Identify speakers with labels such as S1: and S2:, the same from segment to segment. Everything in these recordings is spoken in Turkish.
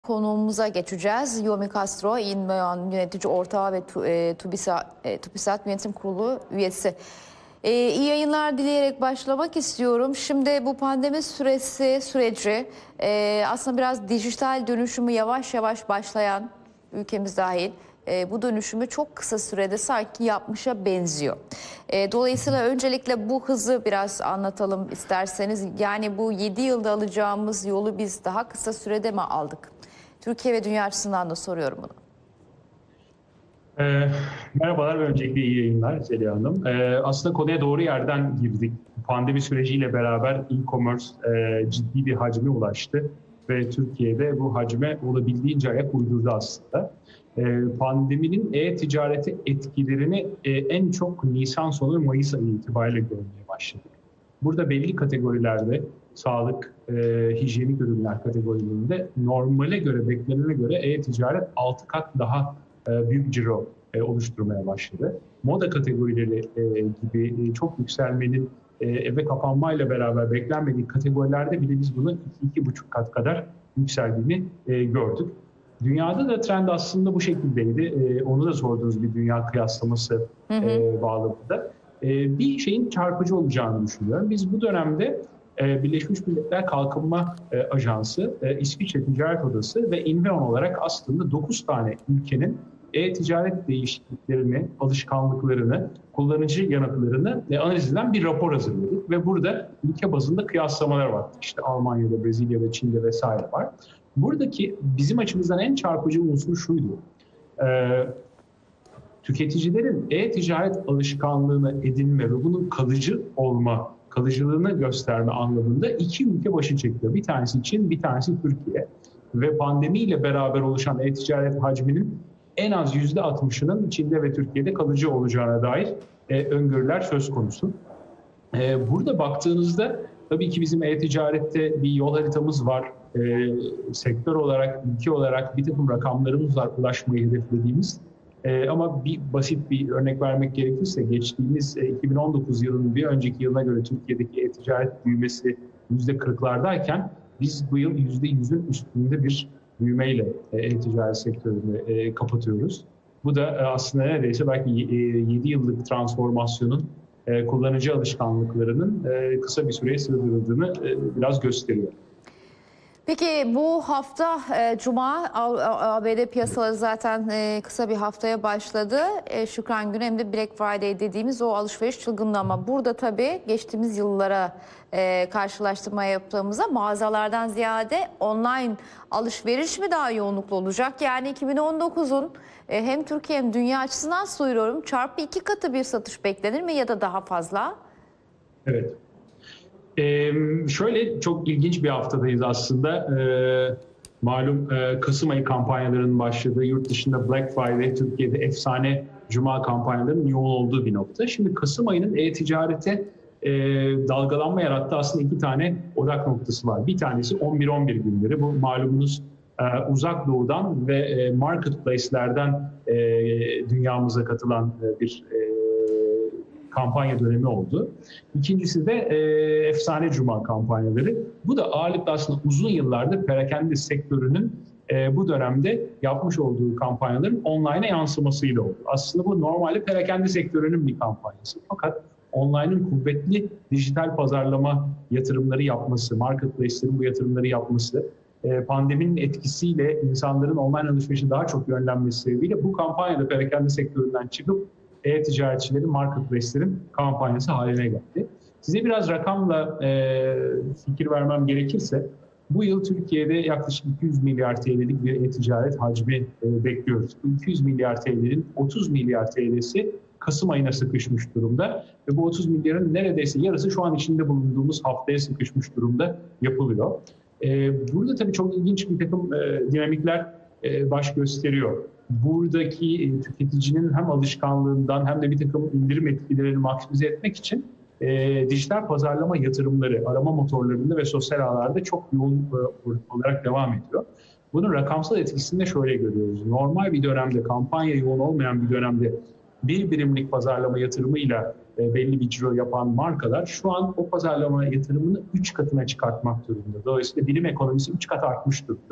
S1: Konuğumuza geçeceğiz. Yomi Castro, İnmeon yönetici ortağı ve TÜBİSAT Yönetim Kurulu üyesi. İyi yayınlar dileyerek başlamak istiyorum. Şimdi bu pandemi süreci aslında biraz dijital dönüşümü yavaş yavaş başlayan, ülkemiz dahil, bu dönüşümü çok kısa sürede sanki yapmışa benziyor. Dolayısıyla öncelikle bu hızı biraz anlatalım isterseniz. Yani bu 7 yılda alacağımız yolu biz daha kısa sürede mi aldık? Türkiye ve dünya açısından da soruyorum bunu.
S2: Merhabalar ve öncelikle iyi yayınlar Zeliha Hanım. Aslında konuya doğru yerden girdik. Pandemi süreciyle beraber e-commerce ciddi bir hacme ulaştı ve Türkiye'de bu hacme olabildiğince ayak uydurdu aslında. Pandeminin e-ticarete etkilerini en çok Nisan sonu Mayıs ayı itibariyle görmeye başladık. Burada belli kategorilerde sağlık, hijyenik ürünler kategorilerinde normale göre, beklenene göre e-ticaret 6 kat daha büyük ciro oluşturmaya başladı. Moda kategorileri gibi çok yükselmenin eve kapanmayla beraber beklenmedik kategorilerde bile biz bunu 2-2,5 kat kadar yükseldiğini gördük. Dünyada da trend aslında bu şekildeydi. Onu da sorduğunuz bir dünya kıyaslaması bağlamında. Bir şeyin çarpıcı olacağını düşünüyorum. Biz bu dönemde Birleşmiş Milletler Kalkınma Ajansı, İsviçre Ticaret Odası ve Inveon olarak aslında 9 tane ülkenin e-ticaret değişikliklerini, alışkanlıklarını, kullanıcı yanıtlarını analiz eden bir rapor hazırladık. Ve burada ülke bazında kıyaslamalar var. İşte Almanya'da, Brezilya'da, Çin'de vesaire var. Buradaki bizim açımızdan en çarpıcı unsur şuydu. Tüketicilerin e-ticaret alışkanlığını edinme ve bunun kalıcılığını gösterme anlamında iki ülke başı çekiyor. Bir tanesi Çin, bir tanesi Türkiye. Ve pandemiyle beraber oluşan e-ticaret hacminin en az %60'ının Çin'de ve Türkiye'de kalıcı olacağına dair öngörüler söz konusu. Burada baktığınızda tabii ki bizim e-ticarette bir yol haritamız var. Sektör olarak, ülke olarak bir takım rakamlarımız var ulaşmayı hedeflediğimiz. Ama basit bir örnek vermek gerekirse geçtiğimiz 2019 yılının bir önceki yılına göre Türkiye'deki e-ticaret büyümesi %40'lardayken biz bu yıl %100'ün üstünde bir büyümeyle e-ticaret sektörünü kapatıyoruz. Bu da aslında neredeyse belki 7 yıllık transformasyonun kullanıcı alışkanlıklarının kısa bir süreye sığdırıldığını biraz gösteriyor.
S1: Peki bu hafta Cuma ABD piyasaları zaten kısa bir haftaya başladı. Şükran Günü hem de Black Friday dediğimiz o alışveriş çılgınlığı, ama burada tabii geçtiğimiz yıllara karşılaştırma yaptığımızda mağazalardan ziyade online alışveriş mi daha yoğunluklu olacak? Yani 2019'un hem Türkiye hem dünya açısından soruyorum, çarpı 2 katı bir satış beklenir mi ya da daha fazla?
S2: Evet. Şöyle çok ilginç bir haftadayız aslında. Malum Kasım ayı kampanyalarının başladığı, yurt dışında Black Friday, Türkiye'de efsane Cuma kampanyalarının yoğun olduğu bir nokta. Şimdi Kasım ayının e-ticarete dalgalanma yarattığı aslında iki tane odak noktası var. Bir tanesi 11-11 günleri. Bu malumunuz uzak doğudan ve marketplace'lerden dünyamıza katılan bir kampanya dönemi oldu. İkincisi de efsane Cuma kampanyaları. Bu da ağırlıklı aslında uzun yıllardır perakende sektörünün bu dönemde yapmış olduğu kampanyaların online'a yansımasıyla oldu. Aslında bu normalde perakende sektörünün bir kampanyası. Fakat online'ın kuvvetli dijital pazarlama yatırımları yapması, marketplace'lerin bu yatırımları yapması, pandeminin etkisiyle insanların online alışverişe daha çok yönlenmesi sebebiyle bu kampanyada perakende sektöründen çıkıp e-ticaretçilerin, marketplace'lerin kampanyası haline geldi. Size biraz rakamla fikir vermem gerekirse, bu yıl Türkiye'de yaklaşık 200 milyar TL'lik bir e-ticaret hacmi bekliyoruz. Bu 200 milyar TL'nin 30 milyar TL'si Kasım ayına sıkışmış durumda. Ve bu 30 milyarın neredeyse yarısı şu an içinde bulunduğumuz haftaya sıkışmış durumda yapılıyor. Burada tabii çok ilginç bir takım dinamikler baş gösteriyor. Buradaki tüketicinin hem alışkanlığından hem de bir takım indirim etkilerini maksimize etmek için dijital pazarlama yatırımları, arama motorlarında ve sosyal ağlarda çok yoğun olarak devam ediyor. Bunun rakamsal etkisini de şöyle görüyoruz. Normal bir dönemde, kampanya yoğun olmayan bir dönemde bir birimlik pazarlama yatırımıyla belli bir ciro yapan markalar şu an o pazarlama yatırımını 3 katına çıkartmak durumunda. Dolayısıyla birim ekonomisi 3 kat artmış durumda.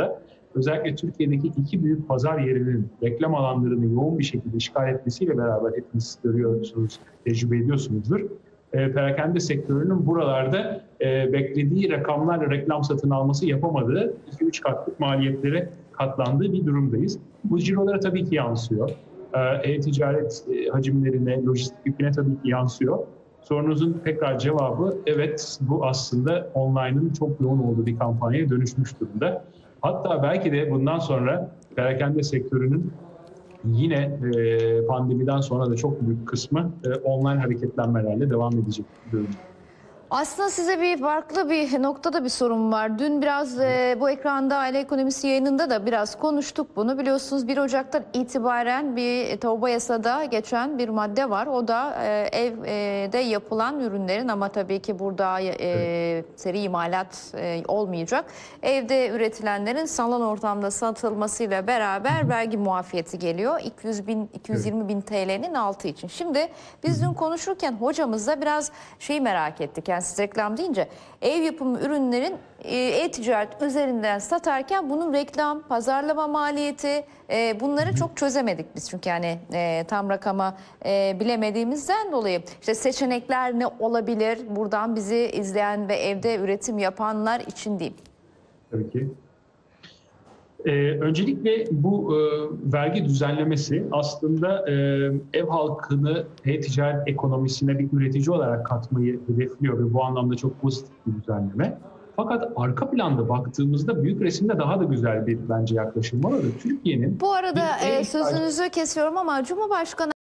S2: özellikle Türkiye'deki iki büyük pazar yerinin reklam alanlarını yoğun bir şekilde işgal etmesiyle beraber hepiniz görüyorsunuz, tecrübe ediyorsunuzdur. Perakende sektörünün buralarda beklediği rakamlarla reklam satın alması yapamadığı 2-3 katlık maliyetlere katlandığı bir durumdayız. Bu cirolara tabii ki yansıyor. E-ticaret hacimlerine, lojistik yüküne tabii ki yansıyor. Sorunuzun tekrar cevabı evet, bu aslında online'ın çok yoğun olduğu bir kampanyaya dönüşmüş durumda. Hatta belki de bundan sonra perakende sektörünün yine pandemiden sonra da çok büyük kısmı online hareketlenmelerle devam edecek durumda.
S1: Aslında size bir farklı bir noktada bir sorum var. Dün biraz bu ekranda Aile Ekonomisi yayınında da biraz konuştuk bunu. Biliyorsunuz 1 Ocak'tan itibaren bir torba yasada geçen bir madde var. O da evde yapılan ürünlerin, ama tabii ki burada seri imalat olmayacak, evde üretilenlerin sanal ortamda satılmasıyla beraber vergi muafiyeti geliyor. 220 bin TL'nin altı için. Şimdi biz dün konuşurken hocamızla biraz merak ettik. Yani siz reklam deyince ev yapımı ürünlerin e-ticaret üzerinden satarken bunun reklam, pazarlama maliyeti, bunları çok çözemedik biz. Çünkü yani tam rakamı bilemediğimizden dolayı işte seçenekler ne olabilir buradan bizi izleyen ve evde üretim yapanlar için diyeyim.
S2: Tabii ki. Öncelikle bu vergi düzenlemesi aslında ev halkını e-ticaret ekonomisine bir üretici olarak katmayı hedefliyor ve bu anlamda çok pozitif bir düzenleme. Fakat arka planda baktığımızda büyük resimde daha da güzel bir bence yaklaşım var. Türkiye'nin
S1: Bu arada sözünüzü kesiyorum ama Cumhurbaşkanı